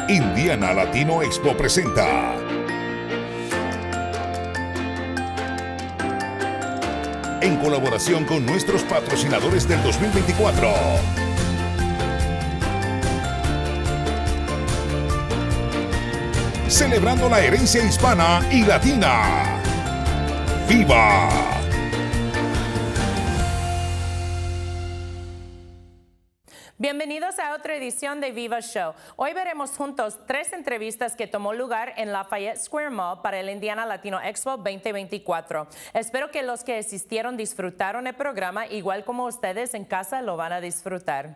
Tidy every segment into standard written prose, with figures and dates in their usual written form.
Indiana Latino Expo presenta en colaboración con nuestros patrocinadores del 2024. Celebrando la herencia hispana y latina. ¡Viva! Bienvenidos a otra edición de Viva Show. Hoy veremos juntos 3 entrevistas que tomó lugar en Lafayette Square Mall para el Indiana Latino Expo 2024. Espero que los que asistieron disfrutaron el programa igual como ustedes en casa lo van a disfrutar.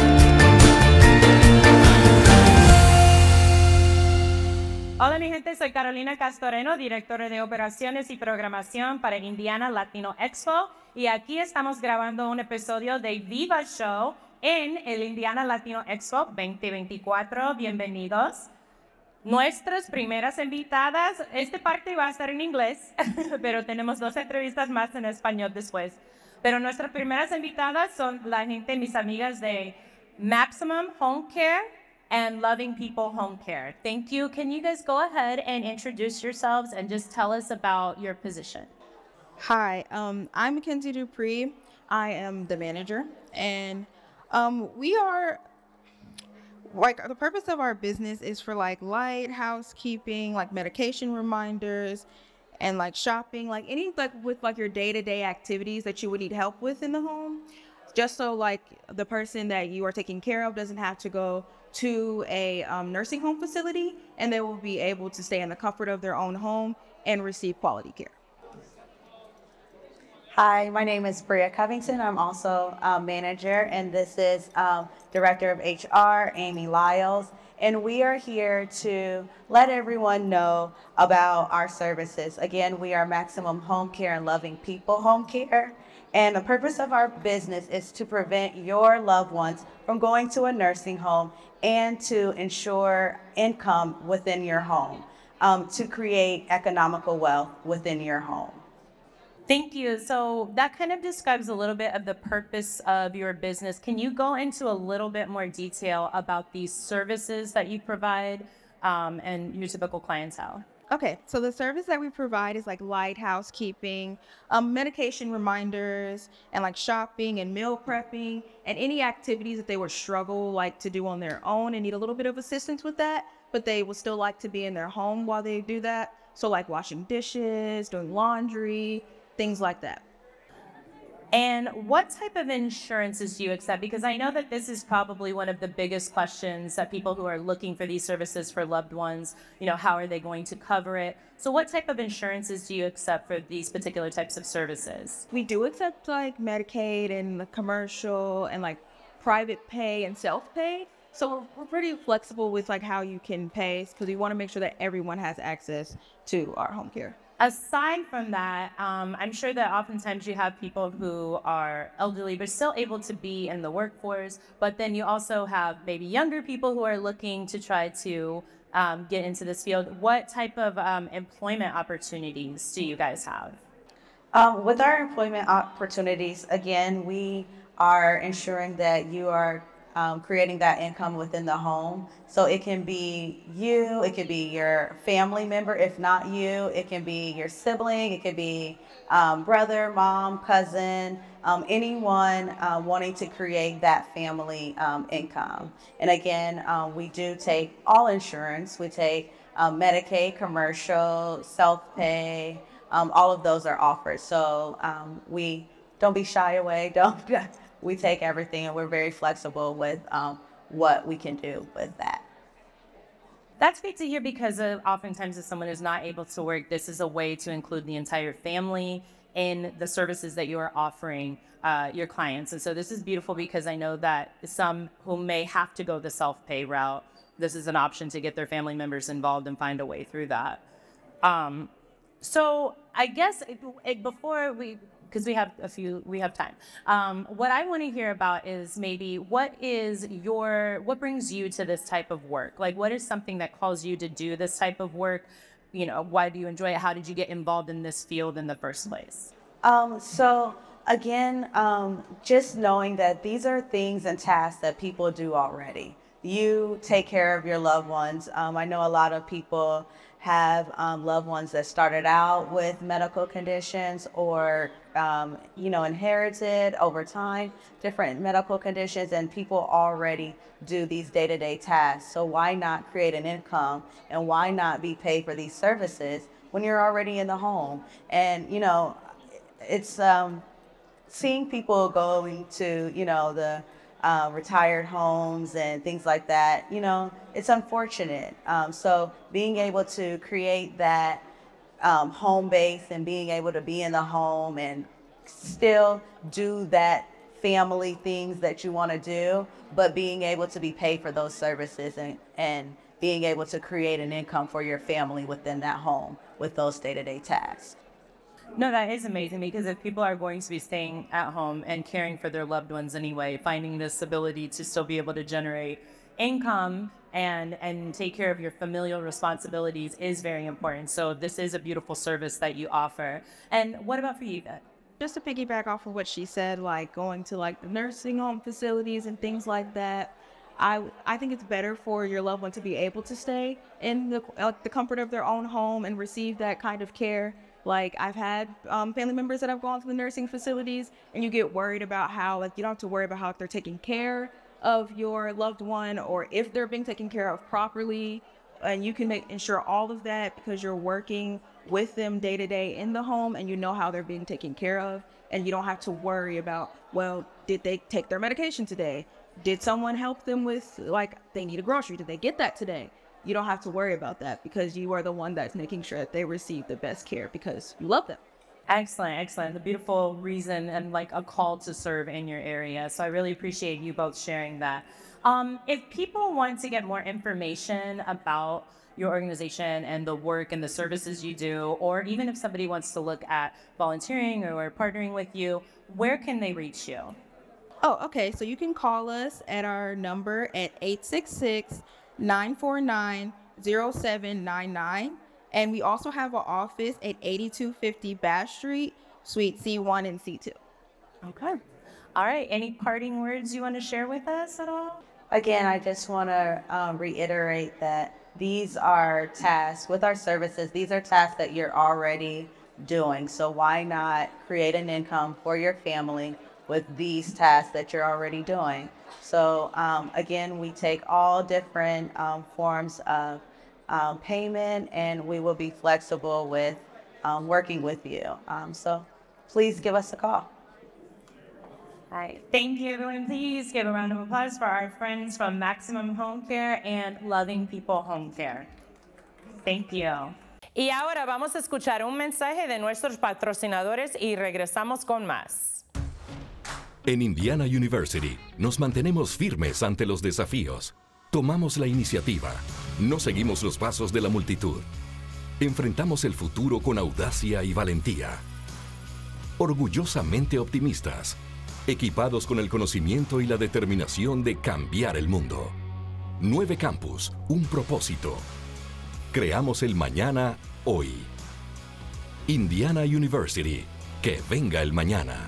Hola mi gente, soy Carolina Castoreno, directora de operaciones y programación para el Indiana Latino Expo, y aquí estamos grabando un episodio de Viva Show en el Indiana Latino Expo 2024. Bienvenidos. Nuestras primeras invitadas, esta parte va a estar en inglés, pero tenemos 2 entrevistas más en español después. Pero nuestras primeras invitadas son la gente, mis amigas de Maximum Home Care and Loving People Home Care. Thank you. Can you guys go ahead and introduce yourselves and just tell us about your position? Hi, I'm Mackenzie Dupree. I am the manager, and we are, like, the purpose of our business is for like light housekeeping, like medication reminders, and like shopping, like any like with like your day-to-day activities that you would need help with in the home, just so like the person that you are taking care of doesn't have to go to a nursing home facility, and they will be able to stay in the comfort of their own home and receive quality care. Hi, my name is Bria Covington. I'm also a manager, and this is Director of HR, Amy Lyles. And we are here to let everyone know about our services. Again, we are Maximum Home Care and Loving People Home Care. And the purpose of our business is to prevent your loved ones from going to a nursing home and to ensure income within your home, to create economical wealth within your home. Thank you. So that kind of describes a little bit of the purpose of your business. Can you go into a little bit more detail about these services that you provide and your typical clientele? Okay, so the service that we provide is like light housekeeping, medication reminders, and like shopping and meal prepping, and any activities that they would struggle like to do on their own and need a little bit of assistance with that, but they would still like to be in their home while they do that. So like washing dishes, doing laundry, things like that. And what type of insurances do you accept? Because I know that this is probably one of the biggest questions that people who are looking for these services for loved ones, you know, how are they going to cover it? So what type of insurances do you accept for these particular types of services? We do accept like Medicaid and the commercial and like private pay and self-pay. So we're pretty flexible with like how you can pay, because we want to make sure that everyone has access to our home care. Aside from that, I'm sure that oftentimes you have people who are elderly but still able to be in the workforce, but then you also have maybe younger people who are looking to try to get into this field. What type of employment opportunities do you guys have? With our employment opportunities, again, we are ensuring that you are creating that income within the home. So it can be you, it could be your family member. If not you, it can be your sibling, it could be brother, mom, cousin, anyone wanting to create that family income. And again, we do take all insurance. We take Medicaid, commercial, self-pay, all of those are offered. So we don't be shy away, we take everything, and we're very flexible with what we can do with that. That's great to hear, because oftentimes if someone is not able to work, this is a way to include the entire family in the services that you are offering your clients. And so this is beautiful, because I know that some who may have to go the self-pay route, this is an option to get their family members involved and find a way through that. So I guess before because we have time. What I want to hear about is maybe what brings you to this type of work? Like, what is something that calls you to do this type of work? You know, why do you enjoy it? How did you get involved in this field in the first place? So again, just knowing that these are things and tasks that people do already. you take care of your loved ones. I know a lot of people have loved ones that started out with medical conditions or, inherited over time, different medical conditions, and people already do these day-to-day tasks. So why not create an income, and why not be paid for these services when you're already in the home? And, it's seeing people going to, the retired homes and things like that, it's unfortunate. So being able to create that home base and being able to be in the home and still do that family things that you want to do, but being able to be paid for those services and being able to create an income for your family within that home with those day-to-day tasks. No, that is amazing, because if people are going to be staying at home and caring for their loved ones anyway, finding this ability to still be able to generate income and take care of your familial responsibilities is very important. So this is a beautiful service that you offer. And what about for you, Yvette? Just to piggyback off of what she said, like going to like the nursing home facilities and things like that, I think it's better for your loved one to be able to stay in the comfort of their own home and receive that kind of care. Like, I've had family members that have gone to the nursing facilities, and you get worried about how, like, you don't have to worry about how if they're taking care of your loved one or if they're being taken care of properly. And you can ensure all of that because you're working with them day to day in the home, and you know how they're being taken care of. And you don't have to worry about, well, did they take their medication today? Did someone help them with, like, they need a grocery? Did they get that today? You don't have to worry about that because you are the one that's making sure that they receive the best care because you love them. Excellent, excellent. A beautiful reason and like a call to serve in your area. So I really appreciate you both sharing that. If people want to get more information about your organization and the work and the services you do, or even if somebody wants to look at volunteering or partnering with you, where can they reach you? Oh, okay. So you can call us at our number at 866-949-0799. And we also have an office at 8250 Bash Street, Suite C1 and C2. Okay. All right. Any parting words you want to share with us at all? Again, I just want to reiterate that these are tasks with our services. These are tasks that you're already doing. So why not create an income for your family with these tasks that you're already doing? So again, we take all different forms of payment, and we will be flexible with working with you. So please give us a call. All right. Thank you, everyone. Please give a round of applause for our friends from Maximum Home Care and Loving People Home Care. Thank you. Y ahora vamos a escuchar un mensaje de nuestros patrocinadores y regresamos con más. En Indiana University nos mantenemos firmes ante los desafíos. Tomamos la iniciativa. No seguimos los pasos de la multitud. Enfrentamos el futuro con audacia y valentía. Orgullosamente optimistas, equipados con el conocimiento y la determinación de cambiar el mundo. 9 campus, un propósito. Creamos el mañana hoy. Indiana University. Que venga el mañana.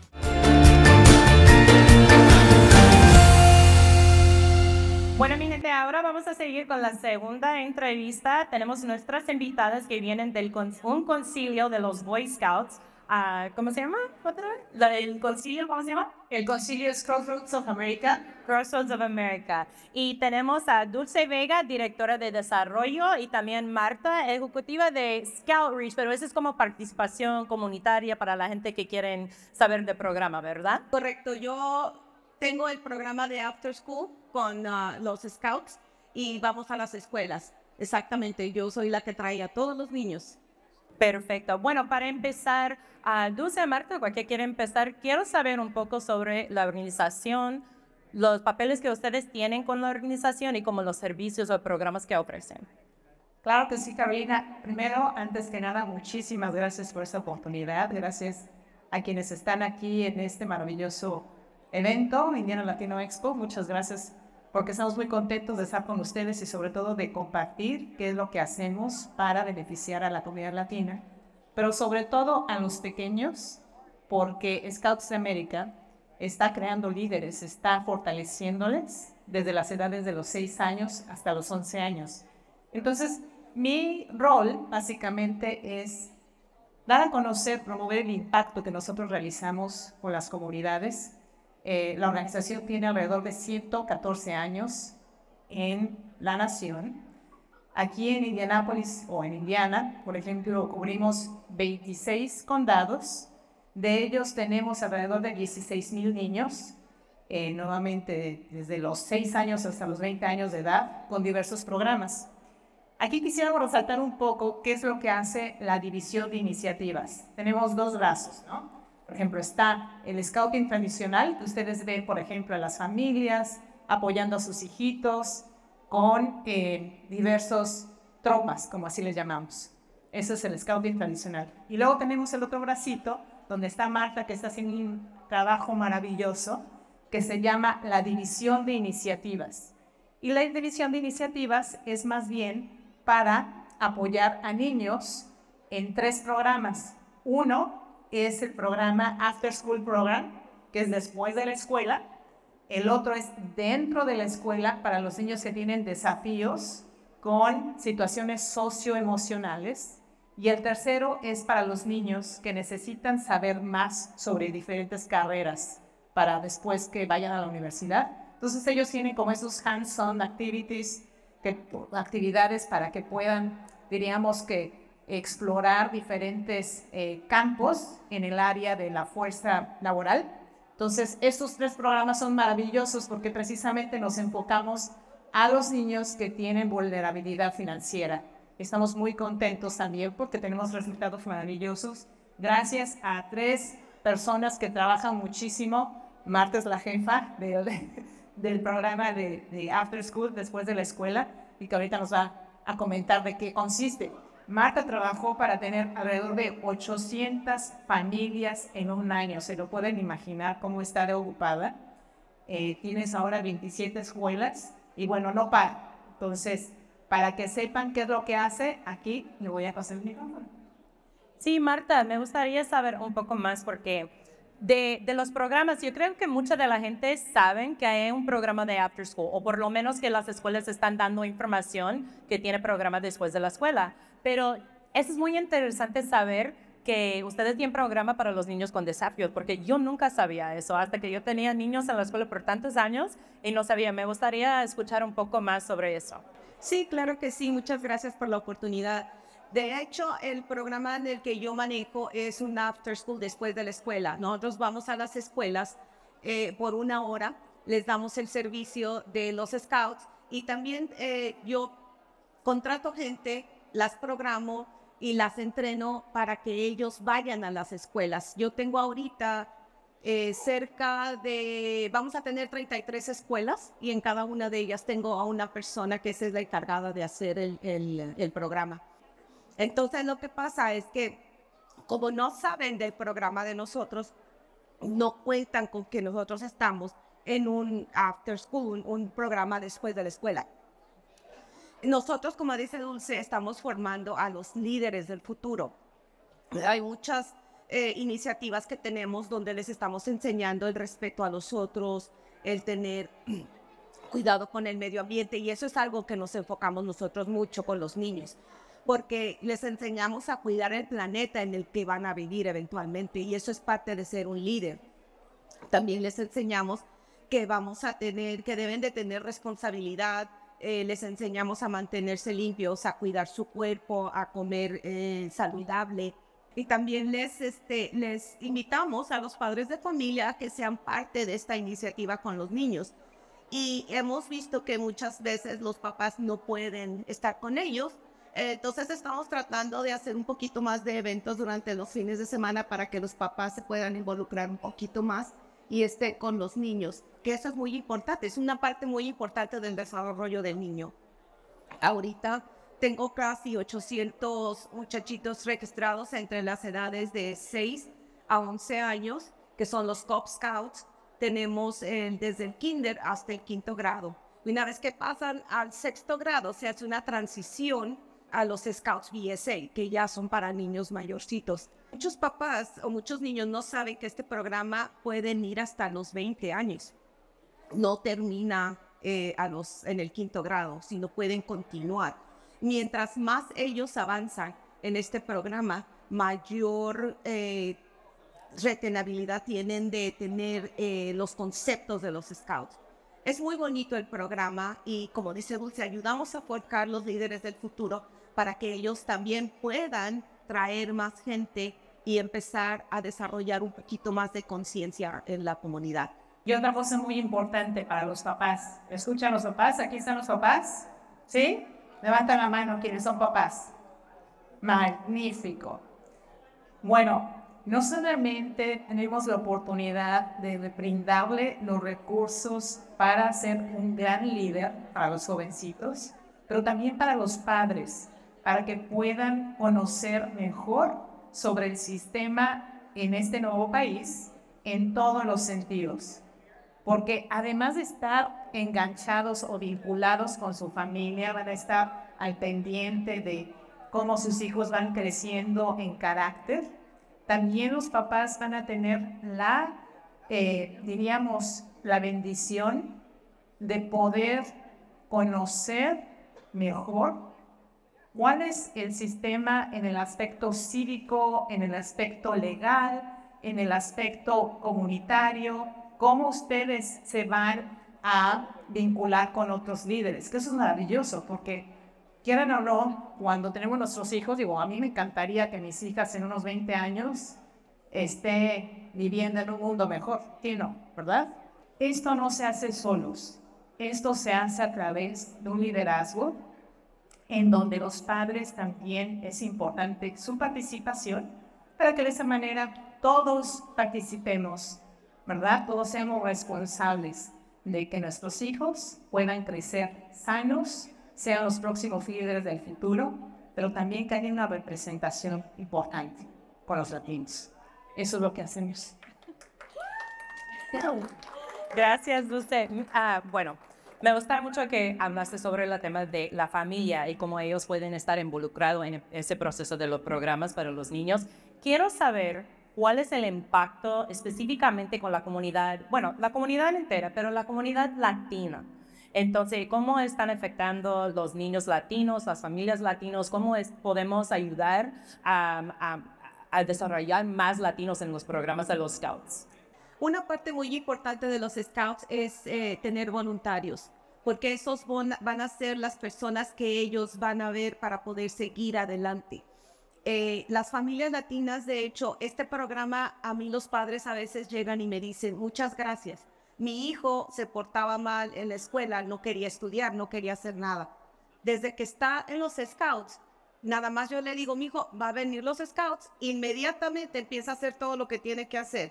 Bueno, mi gente, ahora vamos a seguir con la segunda entrevista. Tenemos nuestras invitadas que vienen del un concilio de los Boy Scouts. ¿Cómo se llama? ¿El concilio cómo se llama? El concilio es Crossroads of America. Crossroads of America. Y tenemos a Dulce Vega, directora de desarrollo, y también Marta, ejecutiva de Scout Reach, pero eso es como participación comunitaria para la gente que quieren saber del programa, ¿verdad? Correcto, yo tengo el programa de After School con los Scouts y vamos a las escuelas. Exactamente, yo soy la que trae a todos los niños. Perfecto. Bueno, para empezar, Dulce, Marta, cualquiera quiere empezar, quiero saber un poco sobre la organización, los papeles que ustedes tienen con la organización y como los servicios o programas que ofrecen. Claro que sí, Carolina. Primero, antes que nada, muchísimas gracias por esta oportunidad. Gracias a quienes están aquí en este maravilloso evento, Indiana Latino Expo. Muchas gracias porque estamos muy contentos de estar con ustedes y sobre todo de compartir qué es lo que hacemos para beneficiar a la comunidad latina, pero sobre todo a los pequeños, porque Scouts de América está creando líderes, está fortaleciéndoles desde las edades de los 6 años hasta los 11 años. Entonces, mi rol básicamente es dar a conocer, promover el impacto que nosotros realizamos con las comunidades. La organización tiene alrededor de 114 años en la nación. Aquí en Indianápolis o en Indiana, por ejemplo, cubrimos 26 condados. De ellos tenemos alrededor de 16,000 niños, nuevamente desde los 6 años hasta los 20 años de edad, con diversos programas. Aquí quisiéramos resaltar un poco qué es lo que hace la división de iniciativas. Tenemos 2 brazos, ¿no? Por ejemplo, está el scouting tradicional, que ustedes ven, por ejemplo, a las familias apoyando a sus hijitos con diversos tropas, como así les llamamos. Eso es el scouting tradicional. Y luego tenemos el otro bracito, donde está Marta, que está haciendo un trabajo maravilloso, que se llama la división de iniciativas. Y la división de iniciativas es más bien para apoyar a niños en 3 programas. Uno es el programa After School Program, que es después de la escuela. El otro es dentro de la escuela para los niños que tienen desafíos con situaciones socioemocionales. Y el tercero es para los niños que necesitan saber más sobre diferentes carreras para después que vayan a la universidad. Entonces ellos tienen como esos hands-on activities, actividades para que puedan, diríamos que, explorar diferentes campos en el área de la fuerza laboral. Entonces, estos 3 programas son maravillosos porque precisamente nos enfocamos a los niños que tienen vulnerabilidad financiera. Estamos muy contentos también porque tenemos resultados maravillosos gracias a 3 personas que trabajan muchísimo. Marta es la jefa del programa de After School, después de la escuela, y que ahorita nos va a comentar de qué consiste. Marta trabajó para tener alrededor de 800 familias en un año. Se lo pueden imaginar cómo está de ocupada. Tienes ahora 27 escuelas y bueno, no para. Entonces, para que sepan qué es lo que hace, aquí le voy a pasar el micrófono. Sí, Marta, me gustaría saber un poco más porque de los programas, yo creo que mucha de la gente saben que hay un programa de After School, o por lo menos que las escuelas están dando información que tiene programa después de la escuela. Pero eso es muy interesante saber que ustedes tienen programa para los niños con desafíos, porque yo nunca sabía eso, hasta que yo tenía niños en la escuela por tantos años y no sabía. Me gustaría escuchar un poco más sobre eso. Sí, claro que sí. Muchas gracias por la oportunidad. De hecho, el programa en el que yo manejo es un after school después de la escuela. Nosotros vamos a las escuelas por 1 hora, les damos el servicio de los scouts y también yo contrato gente, las programo y las entreno para que ellos vayan a las escuelas. Yo tengo ahorita vamos a tener 33 escuelas y en cada una de ellas tengo a una persona que es la encargada de hacer el programa. Entonces lo que pasa es que como no saben del programa de nosotros, no cuentan con que nosotros estamos en un after school, un programa después de la escuela. Nosotros, como dice Dulce, estamos formando a los líderes del futuro. Hay muchas iniciativas que tenemos donde les estamos enseñando el respeto a los otros, el tener cuidado con el medio ambiente, y eso es algo que nos enfocamos nosotros mucho con los niños, porque les enseñamos a cuidar el planeta en el que van a vivir eventualmente, y eso es parte de ser un líder. También les enseñamos que que deben de tener responsabilidad. Les enseñamos a mantenerse limpios, a cuidar su cuerpo, a comer saludable. Y también les invitamos a los padres de familia a que sean parte de esta iniciativa con los niños. Y hemos visto que muchas veces los papás no pueden estar con ellos. Entonces estamos tratando de hacer un poquito más de eventos durante los fines de semana para que los papás se puedan involucrar un poquito más y estén con los niños, que eso es muy importante, es una parte muy importante del desarrollo del niño. Ahorita tengo casi 800 muchachitos registrados entre las edades de 6 a 11 años, que son los Cub Scouts. Tenemos desde el kinder hasta el 5º grado. Una vez que pasan al 6º grado, se hace una transición a los Scouts BSA, que ya son para niños mayorcitos. Muchos papás o muchos niños no saben que este programa pueden ir hasta los 20 años. No termina en el quinto grado, sino pueden continuar. Mientras más ellos avanzan en este programa, mayor retenabilidad tienen de tener los conceptos de los scouts. Es muy bonito el programa y, como dice Dulce, ayudamos a forjar los líderes del futuro para que ellos también puedan traer más gente y empezar a desarrollar un poquito más de conciencia en la comunidad. Y otra cosa muy importante para los papás. ¿Me escuchan los papás? ¿Aquí están los papás? ¿Sí? Levantan la mano quienes son papás. Magnífico. Bueno, no solamente tenemos la oportunidad de brindarle los recursos para ser un gran líder para los jovencitos, pero también para los padres, para que puedan conocer mejor sobre el sistema en este nuevo país en todos los sentidos. Porque además de estar enganchados o vinculados con su familia, van a estar al pendiente de cómo sus hijos van creciendo en carácter. También los papás van a tener la bendición de poder conocer mejor cuál es el sistema en el aspecto cívico, en el aspecto legal, en el aspecto comunitario, cómo ustedes se van a vincular con otros líderes, que eso es maravilloso, porque quieran o no, cuando tenemos nuestros hijos, digo, a mí me encantaría que mis hijas en unos 20 años estén viviendo en un mundo mejor, ¿sí no? ¿Verdad? Esto no se hace solos, esto se hace a través de un liderazgo en donde los padres también es importante su participación para que de esa manera todos participemos, ¿verdad? Todos seamos responsables de que nuestros hijos puedan crecer sanos, sean los próximos líderes del futuro, pero también que haya una representación importante con los latinos. Eso es lo que hacemos. Gracias, Dulce. Bueno, me gusta mucho que hablaste sobre el tema de la familia y cómo ellos pueden estar involucrados en ese proceso de los programas para los niños. Quiero saber cuál es el impacto específicamente con la comunidad, bueno, la comunidad entera, pero la comunidad latina. Entonces, ¿cómo están afectando los niños latinos, las familias latinos? ¿Cómo podemos ayudar a desarrollar más latinos en los programas de los Scouts? Una parte muy importante de los Scouts es tener voluntarios, porque esos van a ser las personas que ellos van a ver para poder seguir adelante. Las familias latinas, de hecho, este programa, a mí los padres a veces llegan y me dicen, muchas gracias. Mi hijo se portaba mal en la escuela, no quería estudiar, no quería hacer nada. Desde que está en los Scouts, nada más yo le digo, mi hijo, va a venir los Scouts, inmediatamente empieza a hacer todo lo que tiene que hacer.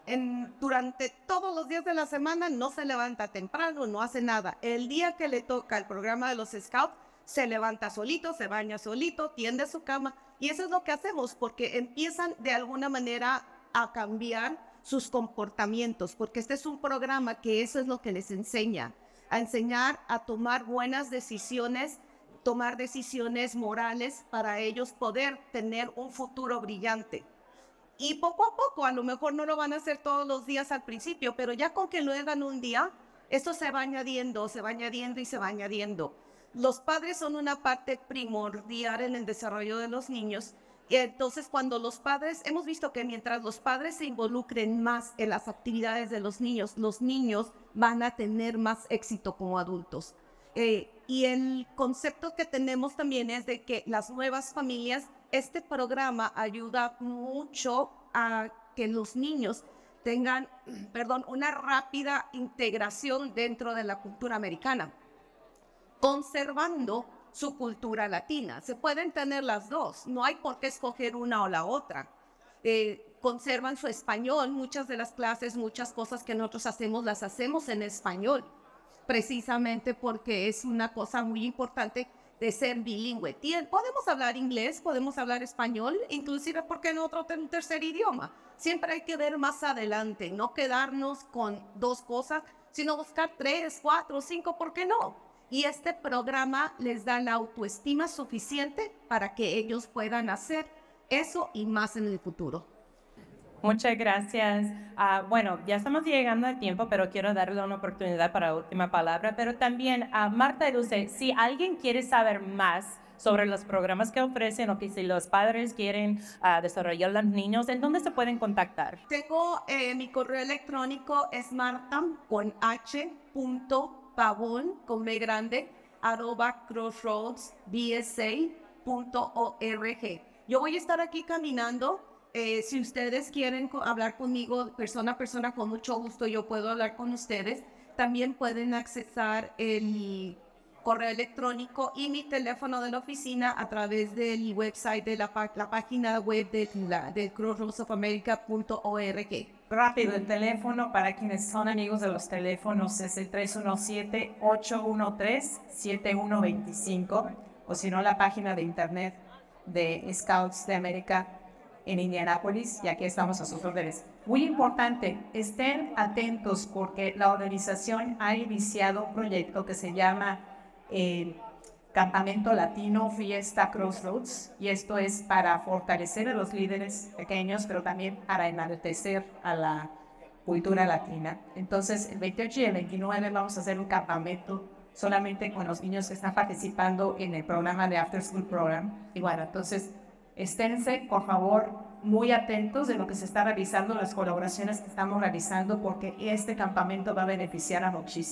Durante todos los días de la semana no se levanta temprano, no hace nada. El día que le toca el programa de los Scouts, se levanta solito, se baña solito, tiende su cama. Y eso es lo que hacemos, porque empiezan de alguna manera a cambiar sus comportamientos, porque este es un programa que eso es lo que les enseña, a enseñar a tomar buenas decisiones, tomar decisiones morales para ellos poder tener un futuro brillante. Y poco a poco, a lo mejor no lo van a hacer todos los días al principio, pero ya con que lo hagan un día, esto se va añadiendo y se va añadiendo. Los padres son una parte primordial en el desarrollo de los niños. Y entonces, cuando los padres, hemos visto que mientras los padres se involucren más en las actividades de los niños van a tener más éxito como adultos. Y el concepto que tenemos también es de que las nuevas familias, este programa ayuda mucho a que los niños tengan, una rápida integración dentro de la cultura americana, conservando su cultura latina. Se pueden tener las dos, no hay por qué escoger una o la otra. Conservan su español, muchas de las clases, muchas cosas que nosotros hacemos, las hacemos en español, precisamente porque es una cosa muy importante de ser bilingüe. Podemos hablar inglés, podemos hablar español, inclusive porque no otro tercer idioma. Siempre hay que ver más adelante, no quedarnos con dos cosas, sino buscar 3, 4, 5, ¿por qué no? Y este programa les da la autoestima suficiente para que ellos puedan hacer eso y más en el futuro. Muchas gracias. Bueno, ya estamos llegando a tiempo, pero quiero darle una oportunidad para la última palabra. Pero también, Marta y Dulce, si alguien quiere saber más sobre los programas que ofrecen o que si los padres quieren desarrollar los niños, ¿en dónde se pueden contactar? Tengo mi correo electrónico es marta.pavón con B grande @crossroadsbsa.org. Yo voy a estar aquí caminando. Si ustedes quieren hablar conmigo persona a persona, con mucho gusto yo puedo hablar con ustedes. También pueden accesar el correo electrónico y mi teléfono de la oficina a través del website de la página web de crossroadsofamerica.org. Rápido, el teléfono para quienes son amigos de los teléfonos es el 317-813-7125, o si no, la página de internet de Scouts de América en Indianápolis, y aquí estamos a sus órdenes. Muy importante, estén atentos porque la organización ha iniciado un proyecto que se llama Campamento Latino Fiesta Crossroads, y esto es para fortalecer a los líderes pequeños, pero también para enaltecer a la cultura latina. Entonces, el 28 y el 29 vamos a hacer un campamento solamente con los niños que están participando en el programa de After School Program. Y bueno, entonces, esténse, por favor, muy atentos de lo que se está realizando, las colaboraciones que estamos realizando, porque este campamento va a beneficiar a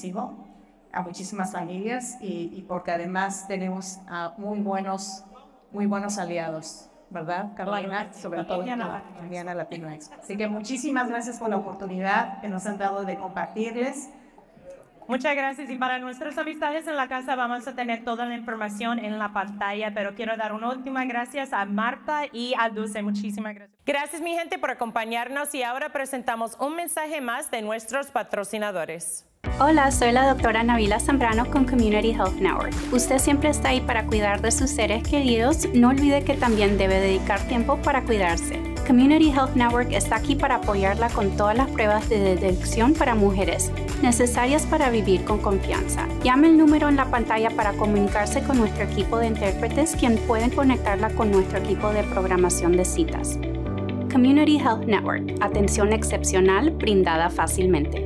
muchísimas familias y porque además tenemos muy buenos aliados, ¿verdad, Carolina? Sobre todo Indiana Latino Expo. Así que muchísimas gracias por la oportunidad que nos han dado de compartirles. Muchas gracias, y para nuestras amistades en la casa vamos a tener toda la información en la pantalla, pero quiero dar una última gracias a Marta y a Dulce. Muchísimas gracias. Gracias, mi gente, por acompañarnos, y ahora presentamos un mensaje más de nuestros patrocinadores. Hola, soy la doctora Nabila Zambrano con Community Health Network. Usted siempre está ahí para cuidar de sus seres queridos. No olvide que también debe dedicar tiempo para cuidarse. Community Health Network está aquí para apoyarla con todas las pruebas de detección para mujeres necesarias para vivir con confianza. Llame el número en la pantalla para comunicarse con nuestro equipo de intérpretes, quien pueden conectarla con nuestro equipo de programación de citas. Community Health Network, atención excepcional brindada fácilmente.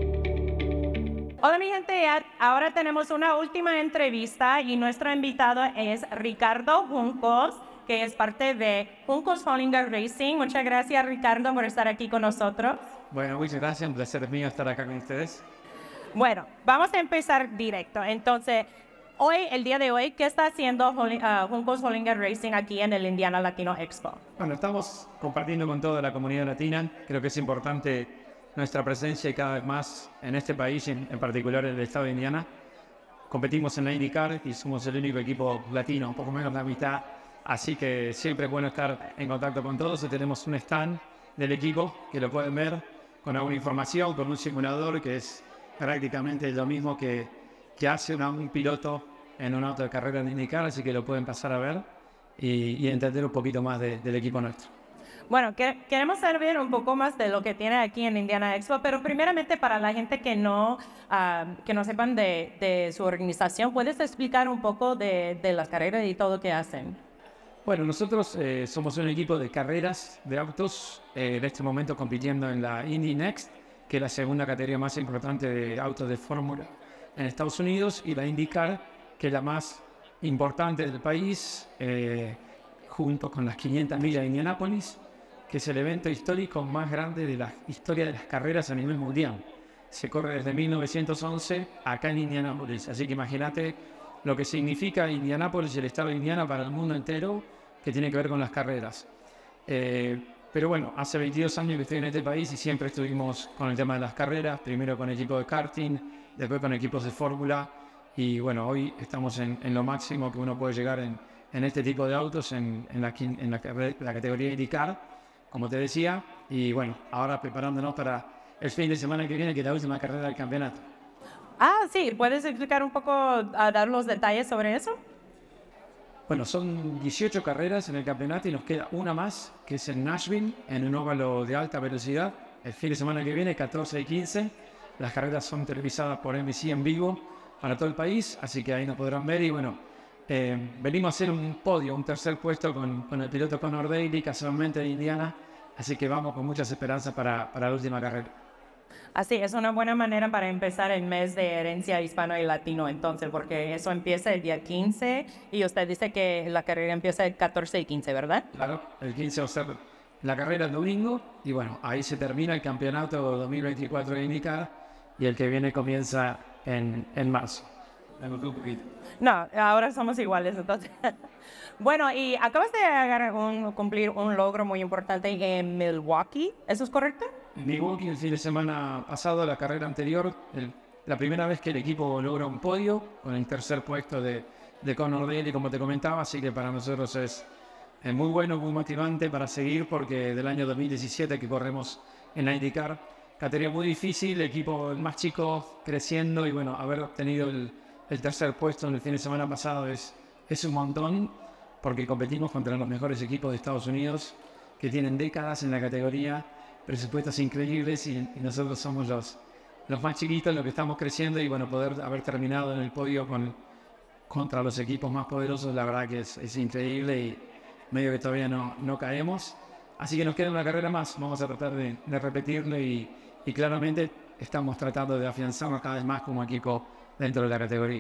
Hola, mi gente, ahora tenemos una última entrevista y nuestro invitado es Ricardo Juncos, que es parte de Juncos Hollinger Racing. Muchas gracias, Ricardo, por estar aquí con nosotros. Bueno, muchas gracias, un placer mío estar acá con ustedes. Bueno, vamos a empezar directo. Entonces, el día de hoy, ¿qué está haciendo Juncos Hollinger Racing aquí en el Indiana Latino Expo? Bueno, estamos compartiendo con toda la comunidad latina. Creo que es importante nuestra presencia y cada vez más en este país, en particular en el estado de Indiana. Competimos en la IndyCar y somos el único equipo latino, un poco menos la mitad. Así que siempre es bueno estar en contacto con todos. Y tenemos un stand del equipo que lo pueden ver con alguna información, con un simulador que es prácticamente lo mismo que hace un piloto en un auto de carrera de IndyCar, así que lo pueden pasar a ver y entender un poquito más del equipo nuestro. Bueno, queremos saber un poco más de lo que tiene aquí en Indiana Expo, pero primeramente para la gente que no sepan de su organización, ¿puedes explicar un poco de las carreras y todo que hacen? Bueno, nosotros somos un equipo de carreras de autos, en este momento compitiendo en la Indy Next, que es la segunda categoría más importante de autos de fórmula en Estados Unidos, y la IndyCar, que es la más importante del país, junto con las 500 millas de Indianápolis, que es el evento histórico más grande de la historia de las carreras a nivel mundial. Se corre desde 1911 acá en Indianápolis, así que imagínate lo que significa Indianápolis y el estado de Indiana para el mundo entero, que tiene que ver con las carreras. Pero bueno, hace 22 años que estoy en este país y siempre estuvimos con el tema de las carreras, primero con equipos de karting, después con equipos de fórmula, y bueno, hoy estamos en lo máximo que uno puede llegar en este tipo de autos, en la categoría IndyCar, como te decía, y bueno, ahora preparándonos para el fin de semana que viene, que es la última carrera del campeonato. Sí, ¿puedes explicar un poco, dar los detalles sobre eso? Bueno, son 18 carreras en el campeonato y nos queda una más, que es en Nashville, en un óvalo de alta velocidad, el fin de semana que viene, 14 y 15. Las carreras son televisadas por NBC en vivo para todo el país, así que ahí nos podrán ver. Y bueno, venimos a hacer un podio, un tercer puesto con el piloto Conor Daly, casualmente de Indiana, Así que vamos con muchas esperanzas para la última carrera. Así, es una buena manera para empezar el mes de herencia hispano y latino, entonces, porque eso empieza el día 15 y usted dice que la carrera empieza el 14 y 15, ¿verdad? Claro, el 15 va a ser la carrera el domingo y bueno, ahí se termina el campeonato 2024 de IndyCar y el que viene comienza en marzo. Me gustó un poquito. No, ahora somos iguales, entonces. Bueno, y acabas de cumplir un logro muy importante en Milwaukee, ¿eso es correcto? En Milwaukee el fin de semana pasado, la carrera anterior, la primera vez que el equipo logra un podio con el tercer puesto de Conor Daly, como te comentaba, así que para nosotros es muy bueno, muy motivante para seguir, porque del año 2017 que corremos en la IndyCar, categoría muy difícil, el equipo más chico creciendo y bueno, haber obtenido el tercer puesto en el fin de semana pasado es un montón, porque competimos contra los mejores equipos de Estados Unidos que tienen décadas en la categoría, presupuestos increíbles y nosotros somos los más chiquitos, los que estamos creciendo y bueno, poder haber terminado en el podio contra los equipos más poderosos, la verdad que es increíble y medio que todavía no caemos. Así que nos queda una carrera más, vamos a tratar de repetirlo y claramente estamos tratando de afianzarnos cada vez más como equipo dentro de la categoría.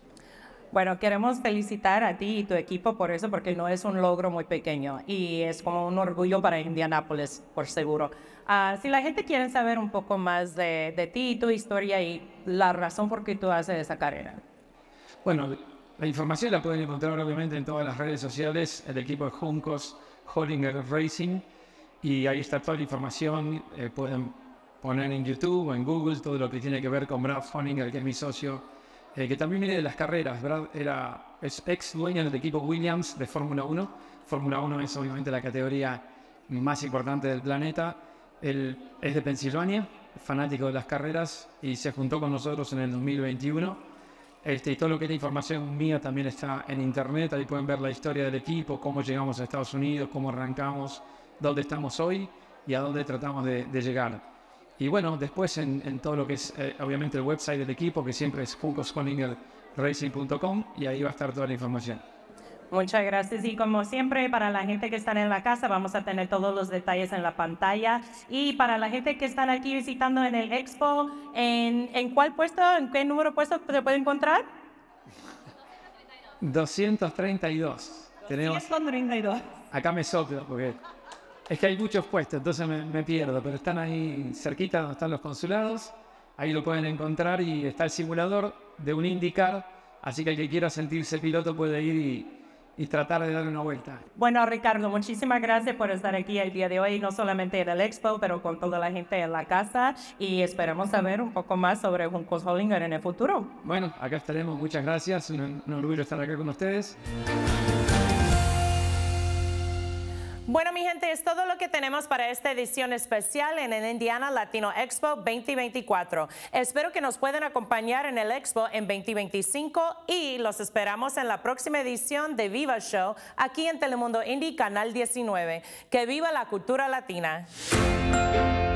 Bueno, queremos felicitar a ti y tu equipo por eso, porque no es un logro muy pequeño y es como un orgullo para Indianápolis, por seguro. Si la gente quiere saber un poco más de ti y tu historia y la razón por qué tú haces esa carrera. Bueno, la información la pueden encontrar obviamente en todas las redes sociales, el equipo de Juncos Hollinger Racing, y ahí está toda la información. Pueden poner en YouTube o en Google todo lo que tiene que ver con Brad Hollinger, que es mi socio, que también viene de las carreras. Brad es ex dueño del equipo Williams de Fórmula 1. Fórmula 1 es obviamente la categoría más importante del planeta. Él es de Pensilvania, fanático de las carreras, y se juntó con nosotros en el 2021. Y todo lo que es la información mía también está en internet. Ahí pueden ver la historia del equipo, cómo llegamos a Estados Unidos, cómo arrancamos, dónde estamos hoy y a dónde tratamos de llegar. Y bueno, después en todo lo que es obviamente el website del equipo, que siempre es juncoshollingerracing.com, y ahí va a estar toda la información. Muchas gracias, y como siempre, para la gente que está en la casa vamos a tener todos los detalles en la pantalla, y para la gente que están aquí visitando en el Expo, ¿en cuál puesto, en qué número puesto se puede encontrar? 232. Tenemos, 232. acá me soplo porque es que hay muchos puestos, entonces me pierdo, pero están ahí cerquita donde están los consulados, ahí lo pueden encontrar, y está el simulador de un IndyCar, así que el que quiera sentirse piloto puede ir y tratar de darle una vuelta. Bueno, Ricardo, muchísimas gracias por estar aquí el día de hoy, no solamente en el Expo, pero con toda la gente en la casa, y esperamos saber un poco más sobre Juncos Hollinger en el futuro. Bueno, acá estaremos, muchas gracias, un orgullo estar acá con ustedes. Bueno, mi gente, es todo lo que tenemos para esta edición especial en el Indiana Latino Expo 2024. Espero que nos puedan acompañar en el Expo en 2025 y los esperamos en la próxima edición de Viva Show aquí en Telemundo Indy Canal 19. ¡Que viva la cultura latina!